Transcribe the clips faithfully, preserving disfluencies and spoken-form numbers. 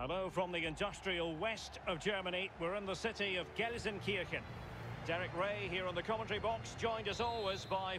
Hello from the industrial west of Germany. We're in the city of Gelsenkirchen. Derek Ray here on the commentary box, joined as always by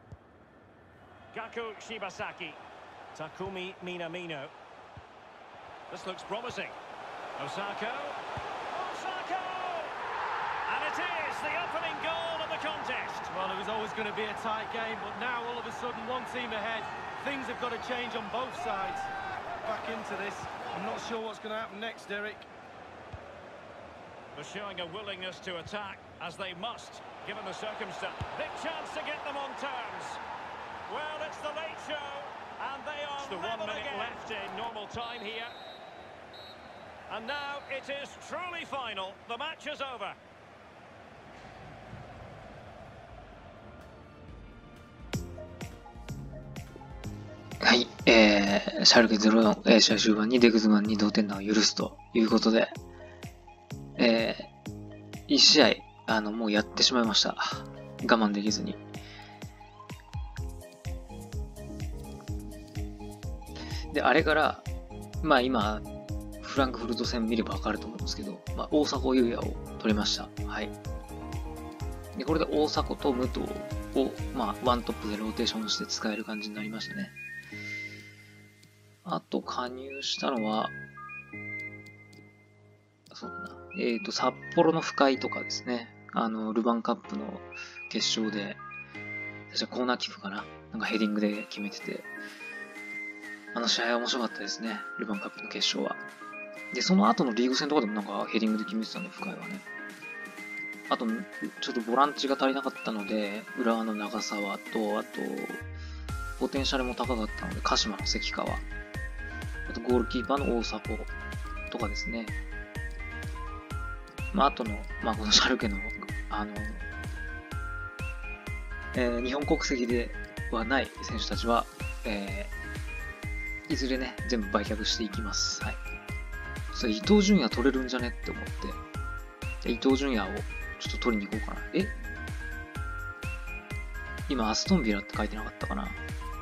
Gaku Shibasaki, Takumi Minamino. This looks promising. Osako. Osako! And it is the opening goal of the contest. Well, it was always going to be a tight game, but now all of a sudden one team ahead. Things have got to change on both sides. Back into this. I'm not sure what's going to happen next, Derek. They're showing a willingness to attack, as they must, given the circumstance. Big chance to get them on terms. Well, it's the late show, and they are the one minute again. Left in normal time here. And now it is truly final. The match is over. はい、えー、シャルケゼロよん、えー、試合終盤にデグズマンに同点弾を許すということで、えー、いち試合、あの、もうやってしまいました。我慢できずに。で、あれから、まあ今、フランクフルト戦見ればわかると思うんですけど、まあ、大迫勇也を取りました。はい。で、これで大迫と武藤を、まあ、ワントップでローテーションして使える感じになりましたね。あと、加入したのは、そうだな。えっと、札幌の深井とかですね。あの、ルヴァンカップの決勝で、確かコーナーキックかな。なんかヘディングで決めてて、あの試合は面白かったですね。ルヴァンカップの決勝は。で、その後のリーグ戦とかでもなんかヘディングで決めてたんで、深井はね。あと、ちょっとボランチが足りなかったので、浦和の長沢と、あと、ポテンシャルも高かったので、鹿島の関川。あと、ゴールキーパーの大迫とかですね。まあ、あとの、まあ、このシャルケの、あの、えー、日本国籍ではない選手たちは、えー、いずれね、全部売却していきます。はい。それ伊東純也取れるんじゃねって思って、伊東純也をちょっと取りに行こうかな。え今、アストンビラって書いてなかったかな。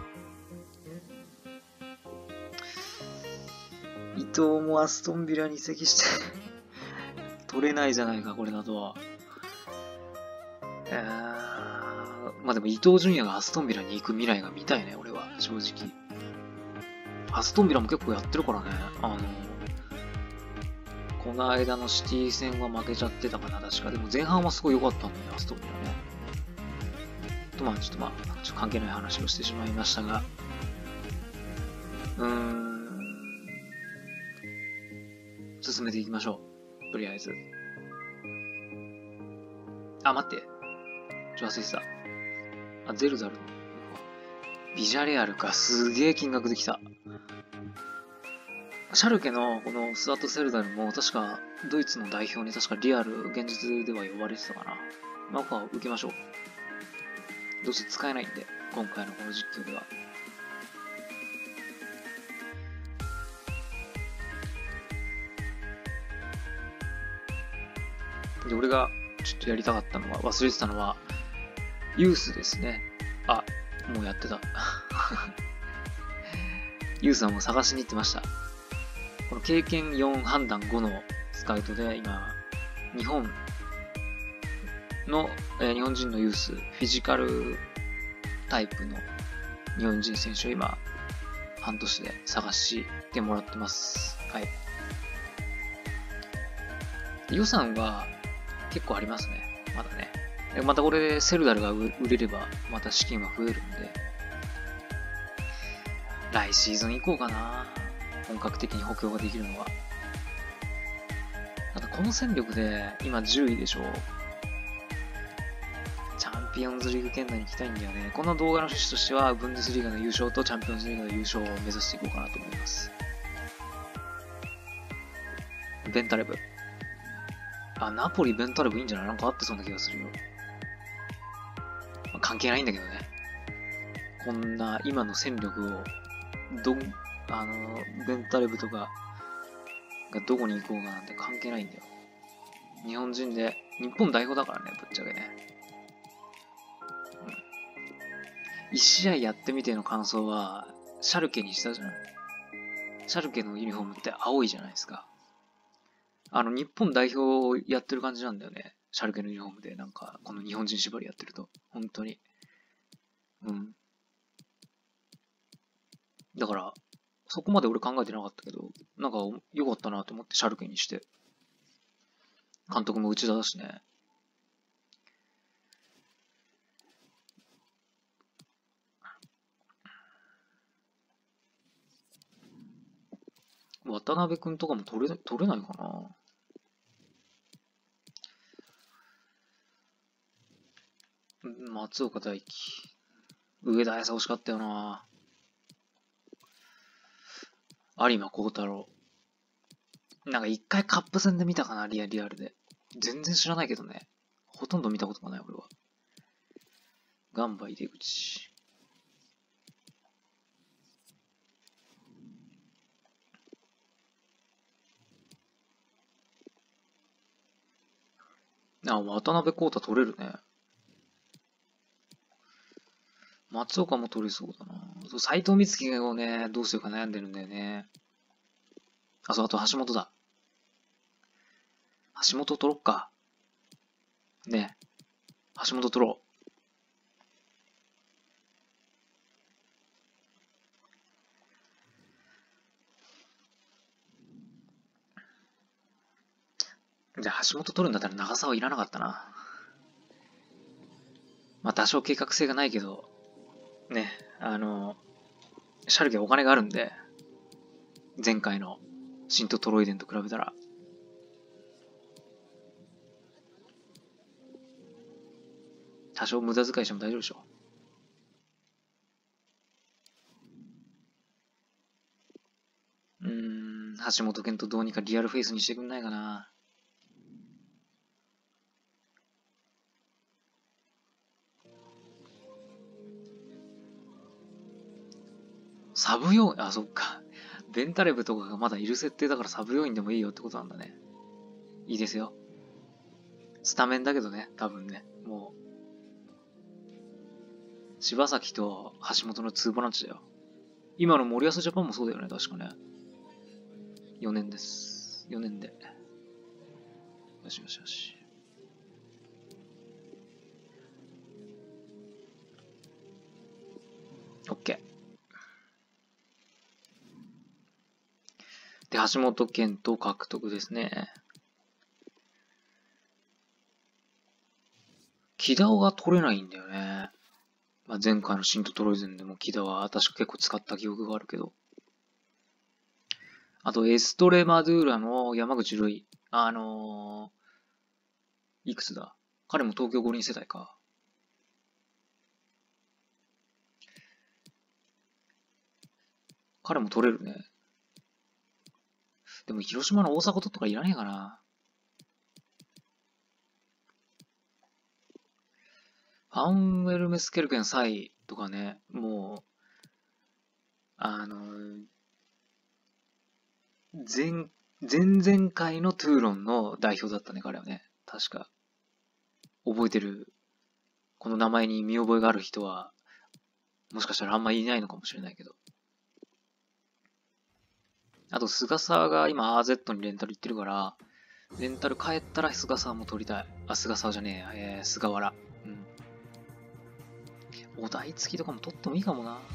伊藤もアストンビラに移籍して取れないじゃないか、これだとは。えー、まあでも伊東純也がアストンビラに行く未来が見たいね、俺は、正直。アストンビラも結構やってるからね、あの、この間のシティ戦は負けちゃってたかな、確か。でも前半はすごい良かったんだよ、アストンビラね。と、まあちょっとまあ、ちょっと関係ない話をしてしまいましたが、うーん、進めていきましょう。とりあえず。あ、待って。ちょ、忘れてた。あ、ゼルザル。ビジャレアルか。すげえ金額できた。シャルケのこのスワト・セルダルも確かドイツの代表に確かリアル現実では呼ばれてたかな。まあ、オファーを受けましょう。どうせ使えないんで、今回のこの実況では。で、俺がちょっとやりたかったのは、忘れてたのは、ユースですね。あ、もうやってた。ユースはもう探しに行ってました。この経験よん、判断ごのスカウトで、今、日本の、えー、日本人のユース、フィジカルタイプの日本人選手を今、半年で探してもらってます。はい。予算は結構ありますね。まだね。またこれでセルダルが売れれば、また資金は増えるんで、来シーズン以降かな。本格的に補強ができるのは。ただこの戦力で今じゅういでしょ。チャンピオンズリーグ圏内に行きたいんだよね。この動画の趣旨としては、ブンデスリーガの優勝とチャンピオンズリーグの優勝を目指していこうかなと思います。ベンタレブ。あ、ナポリベンタレブいいんじゃない？なんかあってそうな気がするよ。まあ、関係ないんだけどね。こんな今の戦力を、ど、あの、ベンタレブとかがどこに行こうかなんて関係ないんだよ。日本人で、日本代表だからね、ぶっちゃけね。うん。一試合やってみての感想は、シャルケにしたじゃん。 シャルケのユニフォームって青いじゃないですか。あの、日本代表やってる感じなんだよね。シャルケのユニフォームで、なんか、この日本人縛りやってると。本当に。うん。だから、そこまで俺考えてなかったけど、なんか良かったなと思ってシャルケにして。監督も内田だしね。渡辺くんとかも取れ、取れないかな。松岡大輝。上田綺世惜しかったよな。有馬幸太郎。なんか一回カップ戦で見たかな、リアリアルで。全然知らないけどね。ほとんど見たことがない、俺は。ガンバ井出口。あ、渡辺幸太取れるね。松岡も取れそうだな。そう、斎藤光希をね、どうするか悩んでるんだよね。あ、そう、あと橋本だ。橋本取ろっか。ね。橋本取ろう。じゃあ橋本取るんだったら長澤いらなかったな。まあ多少計画性がないけど、ね、あの、シャルケお金があるんで、前回のシントトロイデンと比べたら、多少無駄遣いしても大丈夫でしょ。うーん、橋本健とどうにかリアルフェイスにしてくんないかな。サブ要員、あ、そっか。ベンタレブとかがまだいる設定だからサブ要員でもいいよってことなんだね。いいですよ。スタメンだけどね、多分ね。もう。柴崎と橋本のツーボランチだよ。今の森保ジャパンもそうだよね、確かね。よねんです。よねんで。よしよしよし。オッケー。で、橋本健人獲得ですね。木田が取れないんだよね。まあ、前回のシントトロイゼンでも木田は確か結構使った記憶があるけど。あと、エストレマドゥーラの山口瑠衣。あのー、いくつだ？彼も東京五輪世代か。彼も取れるね。でも広島の大迫ととかいらねえかな。ファンウェルメスケルケンサイとかね、もう、あのー、前、前々回のトゥーロンの代表だったね、彼はね。確か。覚えてる。この名前に見覚えがある人は、もしかしたらあんまいないのかもしれないけど。あと、菅沢が今 アーゼット にレンタル行ってるから、レンタル帰ったら菅沢も取りたい。あ、菅沢じゃねえや、えー、菅原。うん。お題付きとかも取ってもいいかもな。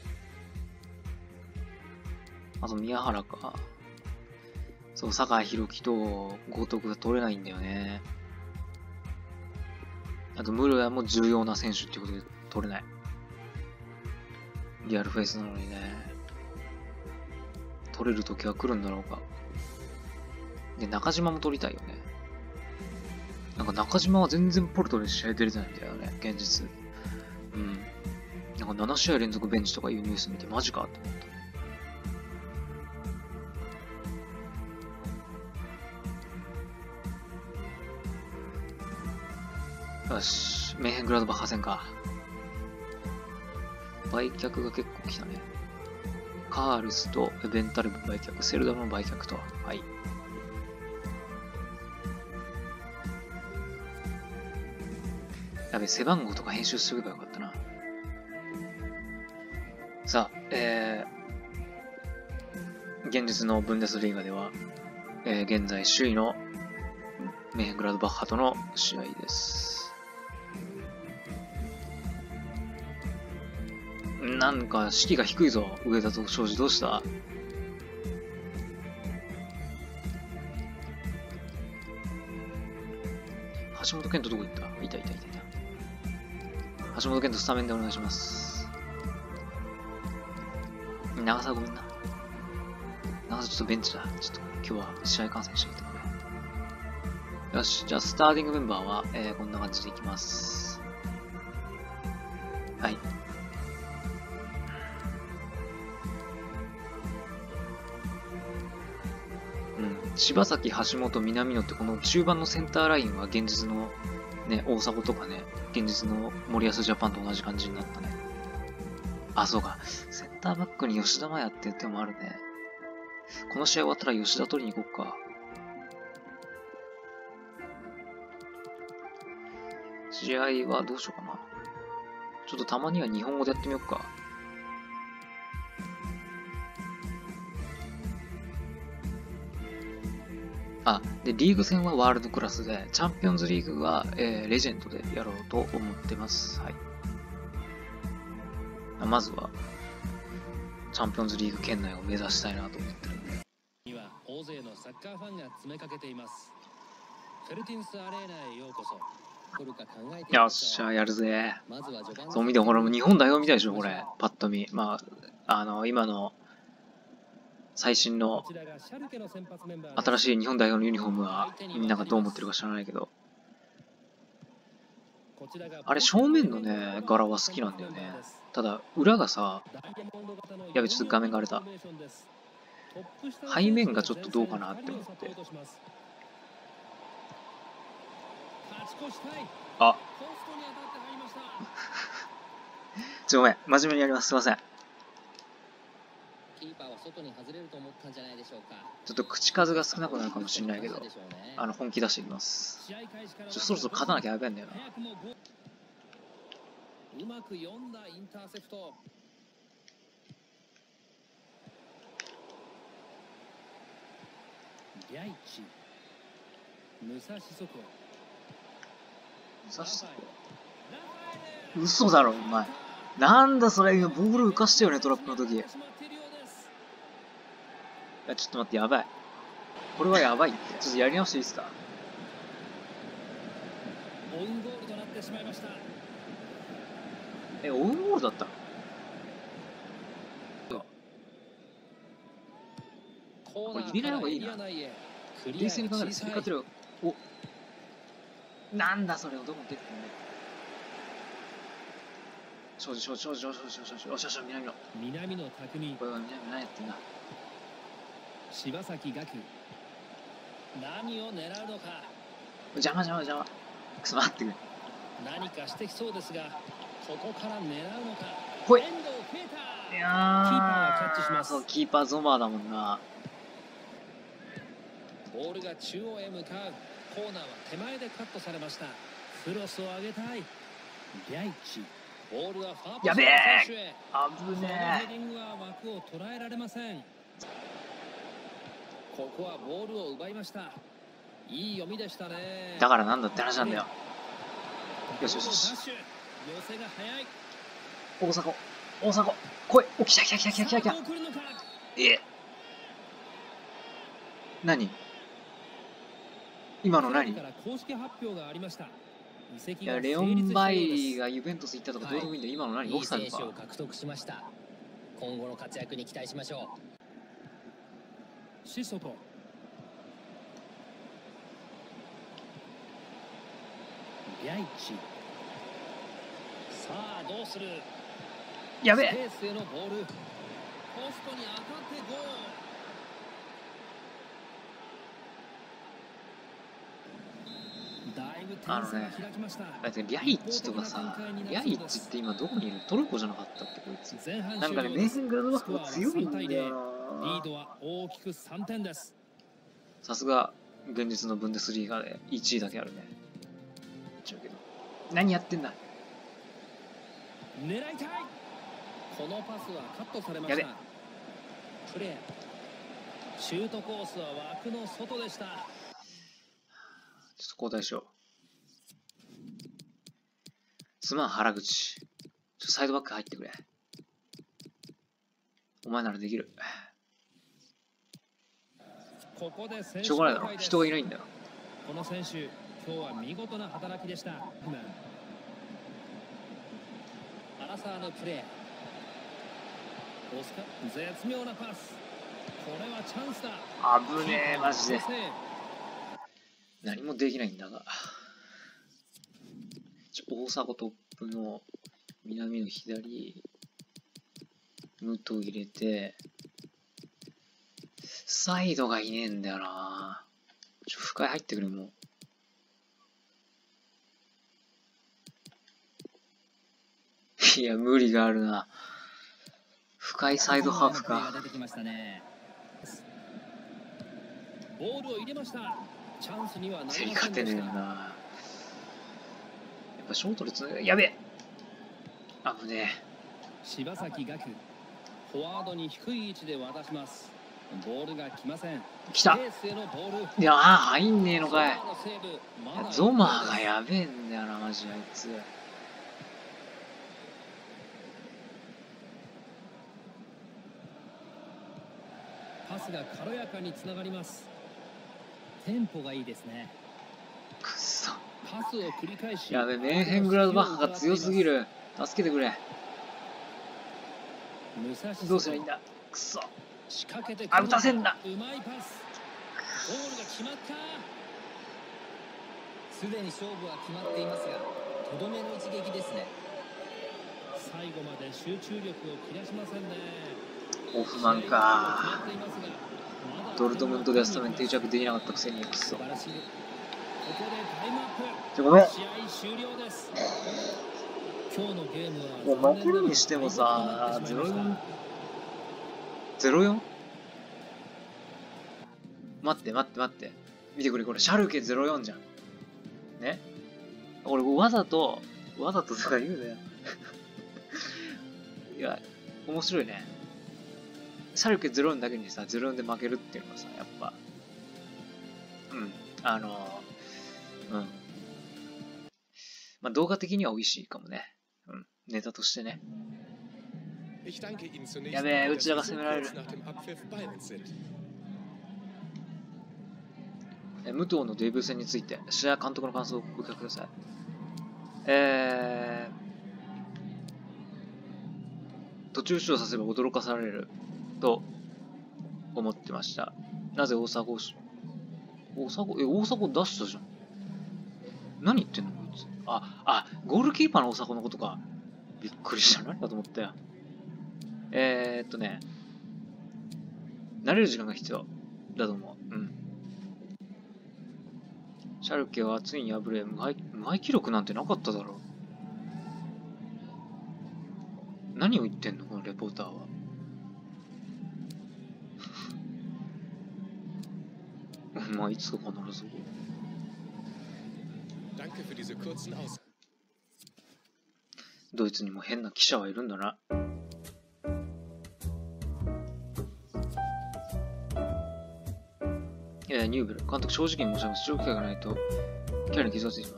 あと、宮原か。そう、酒井宏樹と豪徳が取れないんだよね。あと、室谷も重要な選手っていうことで取れない。リアルフェイスなのにね。取れる時は来るんだろうか。で、中島も取りたいよね。なんか中島は全然ポルトで試合出れてないんだよね、現実。うん。なんかなな試合連続ベンチとかいうニュース見てマジかって思った。よし、メンヘングラドバッハ戦か。売却が結構来たね。カールスとベンタルブ売却、セルダムの売却と。はい。やべ、背番号とか編集すればよかったな。さあ、えー、 現実のブンデスリーガでは、えー、現在首位のメンヘングラードバッハとの試合です。なんか士気が低いぞ、上田と庄司。どうした？橋本健人どこ行った？いたいたいたいた。橋本健人スタメンでお願いします。長澤ごめんな。長澤ちょっとベンチだ。ちょっと今日は試合観戦してきてくれ。よし、じゃあスターティングメンバーは、えー、こんな感じでいきます。はい。柴崎、橋本、南野ってこの中盤のセンターラインは現実のね、大迫とかね、現実の森保ジャパンと同じ感じになったね。あ、そうか。センターバックに吉田麻也っていう手もあるね。この試合終わったら吉田取りに行こうか。試合はどうしようかな。ちょっとたまには日本語でやってみようか。あ、で、リーグ戦はワールドクラスで、チャンピオンズリーグは、えー、レジェンドでやろうと思ってます。はい。まずは、チャンピオンズリーグ圏内を目指したいなと思ってるんで。 には大勢のサッカーファンが詰めかけています。フェルティンスアレーナへようこそ。来るか考えてよっしゃ、やるぜ。 まずは序盤そう見て、ほら、日本代表みたいでしょ、これ。パッと見。まあ、あの、今の、最新の新しい日本代表のユニフォームはみんながどう思ってるか知らないけど、あれ正面のね柄は好きなんだよね。ただ裏がさ、やべ、ちょっと画面が荒れた。背面がちょっとどうかなって思って。あちょごめん、真面目にやります。すいません。 外に外れると思ったんじゃないでしょうか。 ちょっと口数が少なくなるかもしれないけど、あの本気出していきます。ちょっとそろそろ勝たなきゃやべえんだよな。 うまく読んだインターセプト。ギャイチ、武蔵そこ。 武蔵そこ。嘘だろお前。なんだそれ、今ボール浮かしたよね、トラップの時。いや、ちょっと待って、やばい。これはやばいって。ちょっとやり直していいですか？ オウンゴールとなってしまいました。 え、オウンゴールだったの？これ入れない方がいいな。冷静に考えて、スピカトル。お、なんだそれをどこ蹴ってんの？庄司、庄司、庄司、庄司、庄司、庄司、よしよし、南野。 南野拓実。 これは南野何やってんだ？ 柴崎岳、何を狙うのか。 邪魔邪魔邪魔。くそ、待ってくれ。 何かしてきそうですが、ここから狙うのか。 ほい。い遠藤啓太。 やー、キーパーはキャッチします。 そう、キーパーゾマーだもんな。 ボールが中央へ向かう。コーナーは手前でカットされました。クロスを上げたい。ギャイチ。ボールはファーポストの選手へ。 危ねえ。 ヘディングは枠を捉えられません。ここはボールを奪いました。いい読みでしたね。 だからなんだって話なんだよ。よしよしよし。 寄せが早い。 大迫、大迫、来い。お、来た来た来た来た来た来た。え、何？今の何？いや、レオン・バイリーがユベントス行ったとかどうでもいいんだよ。今の何？オフサイドか。 獲得しました。今後の活躍に期待しましょう。シソコ。ギャイチ。さあどうする？ やべえ。 スペースへのボール。ポストに当たってゴール。 あのね、だってリャイッチとかさ、リャイッチって今どこにいる？トルコじゃなかったっけこいつ。なんかね、メンヘングラードバックが強いんだよな。 リードは大きくさんてんです。 さすが現実のブンデスリーガでいちいだけあるね。違うけど。何やってんだ？ 狙いたい。このパスはカットされました。プレー。 シュートコースは枠の外でした。 ちょっと交代しよう。すまん、原口。ちょっとサイドバック入ってくれ。お前ならできる。 ここで選手しょうがないだろ。人がいないんだよ。 この選手、今日は見事な働きでした。アラサーのプレー。オスカ絶妙なパス。これはチャンスだ。 危ねえ、マジで。何もできないんだが。ちょ大迫トップの南の左、ムト入れて、サイドがいねえんだよな。ちょ、深い入ってくれ、もう。いや、無理があるな。深いサイドハーフか。 ボールを入れました。チャンスにはなりませんでした。 競り勝てねえな。やっぱショートでつなげ、やべえ。危ねえ。 柴崎岳、フォワードに低い位置で渡します。ボールが来ません。 来た。いやー、入んねえのかい。ゾマーがやべえんだよな、マジあいつ。 パスが軽やかにつながります。テンポがいいですね。 くっそ。 パスを繰り返し。 やべえ、メンヘングラドバッハが強すぎる。助けてくれ。どうすりゃいいんだ。くっそ。 仕掛けてあ、打たせんな。 うまいパス。ゴールが決まった。 すでに勝負は決まっていますが、とどめの一撃ですね。 最後まで集中力を切らしませんね。 オフマンか。ドルトムントでスタメン定着できなかったくせにクソ。 ここでタイムアップ。 ちょごめん。 試合終了です。今日のゲームはもう負けるにしてもさ、ゼロよん ゼロよん？ 待って待って待って。見てくれ、これシャルケゼロよんじゃん。ね？俺わざと、わざととか言うなよ。いや、面白いね。シャルケゼロよんだけにさ、ゼロよんで負けるっていうのはさ、やっぱ、うん、あのー、うん。まあ動画的には美味しいかもね。うん、ネタとしてね。やべえ、内田が攻められる。え、武藤のデビュー戦について、試合監督の感想をご聞かせください。えー、途中出場させれば驚かされると思ってました。なぜ大迫を、大迫、え、大迫出したじゃん。何言ってんのこいつ。あ、あ、ゴールキーパーの大迫のことか。びっくりした。何だと思ったよ。えーっとね、慣れる時間が必要だと思う。うん。シャルケはついに敗れ、無敗、無敗記録なんてなかっただろう。何を言ってんのこのレポーターは。まあ、いつか必ず。ドイツにも変な記者はいるんだな。いや、ニューベル監督、正直に申し上げます。出場機会がないとキャラに傷がついています。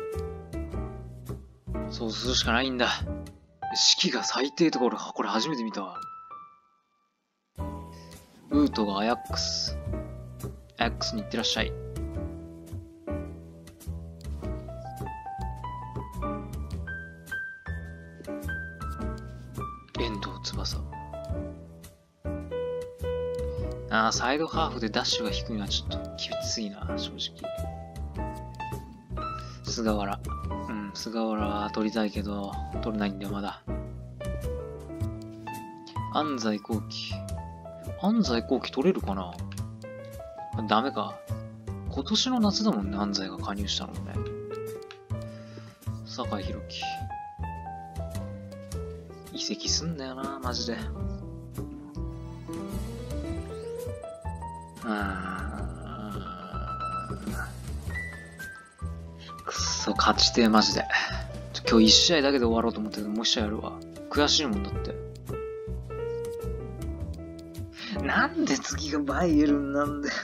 そうするしかないんだ。士気が最低とか俺これ初めて見たわ。ウートがアヤックスアヤックスに行ってらっしゃい。遠藤翼。ああ、サイドハーフでダッシュが低いのはちょっときついな、正直。菅原。うん、菅原は取りたいけど、取れないんだよ、まだ。安西幸輝。安西幸輝取れるかな？ダメか。今年の夏だもんね、安西が加入したのね。酒井宏樹。移籍すんだよな、マジで。くっそ、勝ちてえ、マジで。今日いち試合だけで終わろうと思ったけど、もういち試合やるわ。悔しいもんだって。 なんで次がバイエルンなんだよ。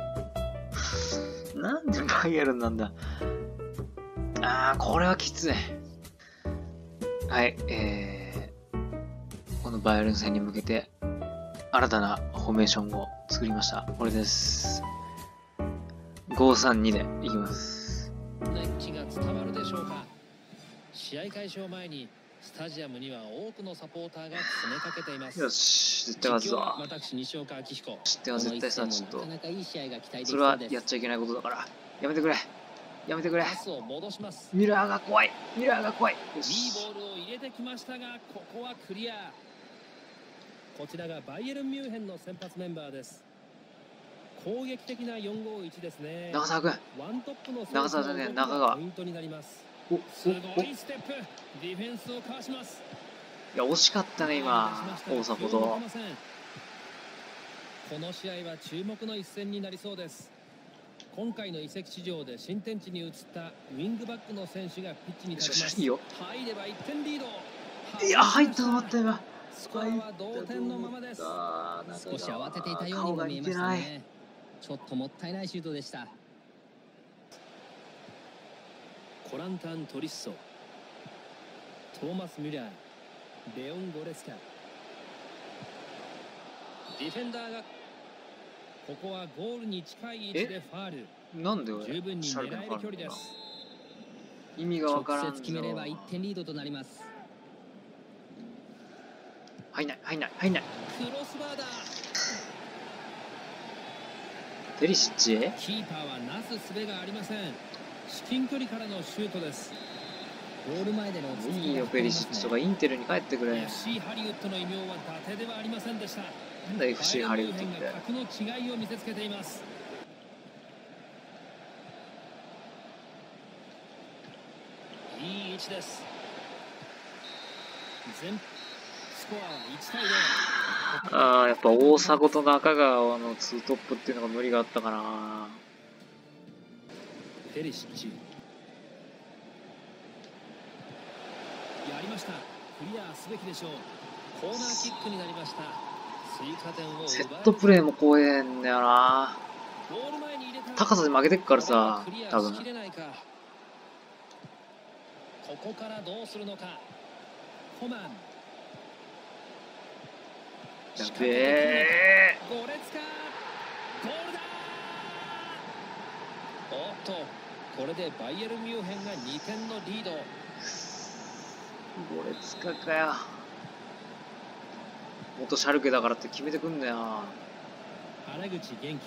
なんでバイエルンなんだ。あー、これはきつい。はい、えー、このバイエルン戦に向けて、新たなフォーメーションを作りました。これです。ごさんにでいきます。 熱気が伝わるでしょうか。試合開始を前にスタジアムには多くのサポーターが詰めかけています。 よし、絶対勝つぞ。 私西岡明彦。 知っては絶対さ、ちょっとなかなかいい試合が期待できそれはそうです。 やっちゃいけないことだからやめてくれ、やめてくれ。 パスを戻します。 ミラーが怖い、ミラーが怖い。よいいし、 ボールを入れてきましたが、ここはクリア。こちらがバイエルンミュンヘンの先発メンバーです。攻撃的なよんごいちですね。 長澤君、 ワントップの長澤じゃねえ、中川。 ポイントになります。 お、お、 すごお、 いステップ。ディフェンスをかわします。 いや、惜しかったね、今、大迫と。 この試合は注目の一戦になりそうです。今回の移籍市場で新天地に移ったウィングバックの選手がピッチに立ちます。 いいよ。 入ればいってんリード。 いや、入ったと思った今。 スコアは同点のままです。 少し慌てていたようにも見えましたね。ちょっともったいないシュートでした。 コランタン・トリッソ、トーマス・ミュラー、レオン・ゴレスカ。ディフェンダーがここはゴールに近い位置でファール。 なんで俺十分にシャルケ狙える距離です。 意味がわからんぞ。 直接決めればいってんリードとなります。 入んない、入んない、入んない。 クロスバーだ。 ペリシッチ。 キーパーはなすすべがありません。至近距離からのシュートです。 ゴール前での落ち着きがいいよ、ペリシッチとかインテルに帰ってくれ。 エフシー ハリウッドの異名は伊達ではありませんでした。 なんだ エフシー ハリウッドっバイエルンミュンヘンがて。 格の違いを見せつけています。いい位置です。全スコアはいちたいゼロ。 ああ、やっぱ大迫と中川のツートップっていうのが無理があったかな。 ペリシッチ。やりました。クリアすべきでしょう。コーナーキックになりました。追加点を奪える。 セットプレーも怖えんだよな。 ゴール前に入れた。 高さで負けてっからさ、 クリア多分しきれないか。ここからどうするのか。コマン。 やべえ。 ゴレツカ。ゴールだ。おっと、これでバイエルンミュンヘンがにてんのリード。 ゴレツカかよ。元シャルケだからって決めてくんだよ。 原口元気。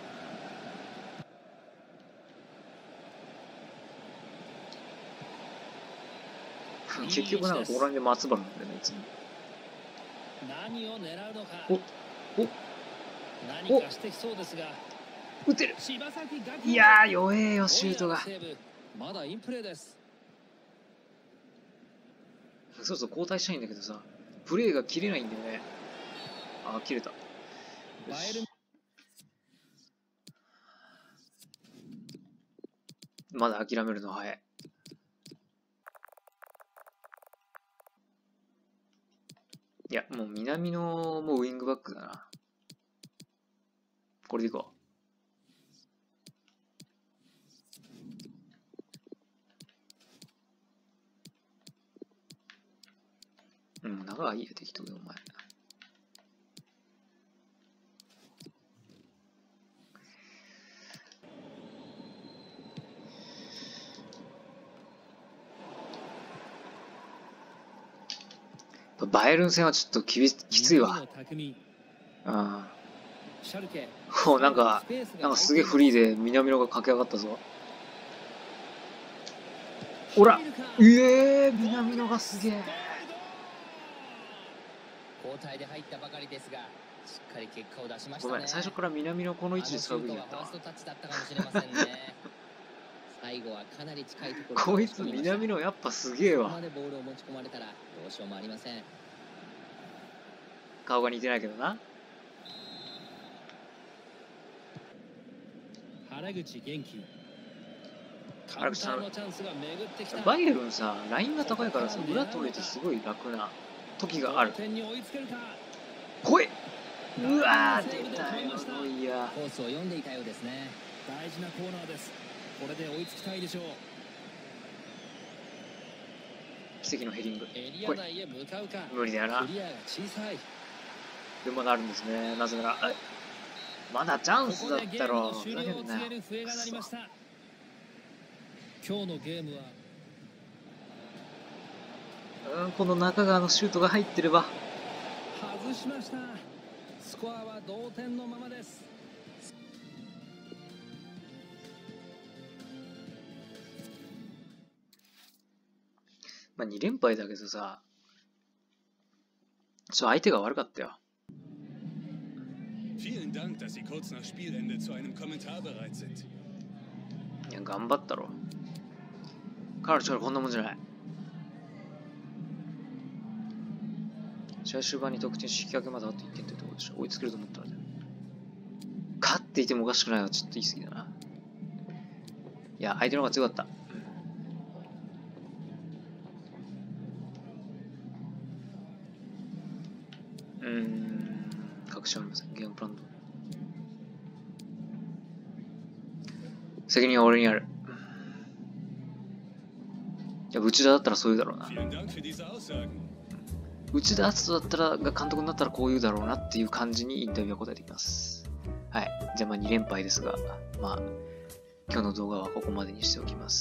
結局なんかここら辺で松原なんだよね、いつも。 何を狙うのか。 おお何かしてきそうですが。 打てる。 柴崎岳。 いやー、弱えよ、シュートが。 まだインプレーです。 そろそろ交代したいんだけどさ、プレーが切れないんだよね。あー、切れた。 バイエルン。 まだ諦めるの早い。いや、もう南のもうウイングバックだな。これでいこう。うん、長いいや、適当でお前。バイエルン戦はちょっときびきついわ。うん。お、なんか、なんかすげえフリーで南野が駆け上がったぞ。おら、ええー、南野がすげえ。 交代で入ったばかりですが、しっかり結果を出しましたね。 ごめん、最初から南野この位置で使うべきだったわ。 ファーストタッチだったかもしれませんね。最後はかなり近いところ。 こいつ南野やっぱすげえわ。 ここまでボールを持ち込まれたらどうしようもありません。 顔が似てないけどな。 原口元気。 原口さん、 んバイエルンさ、ラインが高いからさ、裏取れてすごい楽な時がある。来い。 うわー、出たよ、ノイアー。 コースを読んでいたようですね。 大事なコーナーです。これで追いつきたいでしょう。 奇跡のヘディング。 エリア内へ向かうか。 無理だよな。 クリアが小さい。 でもなるんですね。なぜなら、まだチャンスだったろ。 ここでゲームの終了を告げる笛が鳴りました。今日のゲームはうん、この中川のシュートが入ってれば。 外しました。スコアは同点のままです。 まあに連敗だけどさ、ちょっと相手が悪かったよ。 Vielen Dank, dass Sie kurz nach Spielende zu einem Kommentar bereit sind. いや、頑張ったろ。彼の力こんなもんじゃない。試合終盤に得点引き分けまであといってんというところでしょ。追いつけると思ったらね。勝っていてもおかしくないわ。ちょっと言い過ぎだな。いや、相手の方が強かった。うーん、確信ありません。ゲームプランド。責任は俺にある。いや、内田だったらそう言うだろうな。内田篤人だったら、が監督になったらこう言うだろうなっていう感じにインタビューは答えていきます。はい。じゃあまあに連敗ですが、まあ、今日の動画はここまでにしておきます。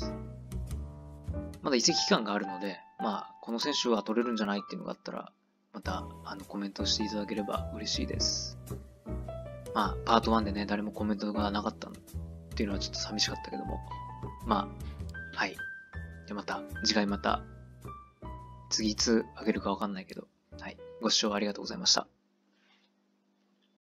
まだ移籍期間があるので、まあ、この選手は取れるんじゃないっていうのがあったら、また、あの、コメントしていただければ嬉しいです。まあ、パートワンでね、誰もコメントがなかったっていうのはちょっと寂しかったけども、まあ、はい。じゃあまた、次回また、次いつあげるかわかんないけど、はい。ご視聴ありがとうございました。